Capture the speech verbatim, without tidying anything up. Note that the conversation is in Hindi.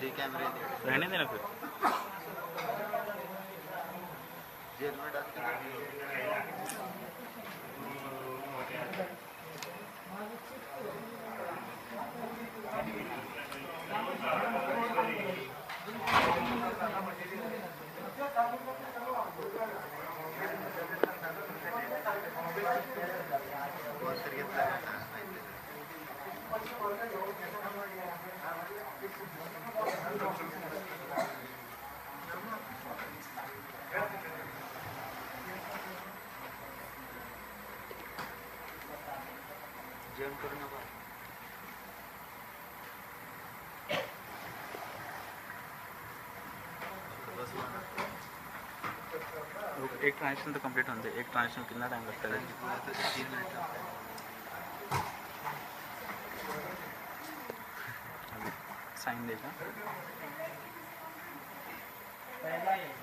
दे कैमरे दे रहने देना फिर जेल में डाल जेल करना बात एक ट्रांजेक्शन तो कंप्लीट होने दे। एक ट्रांजेक्शन कितना टाइम लगता है? तीन मिनट साइन देगा।